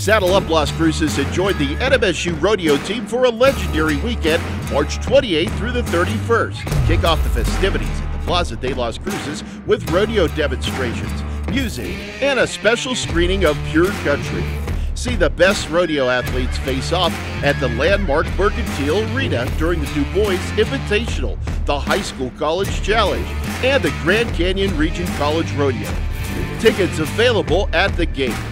Saddle up Las Cruces and join the NMSU Rodeo team for a legendary weekend, March 28th through the 31st. Kick off the festivities at the Plaza de Las Cruces with rodeo demonstrations, music, and a special screening of Pure Country. See the best rodeo athletes face off at the Landmark Mercantile Arena during the Dubois Invitational, the Highschool College Challenge, and the Grand Canyon Region College Rodeo. Tickets available at the gate.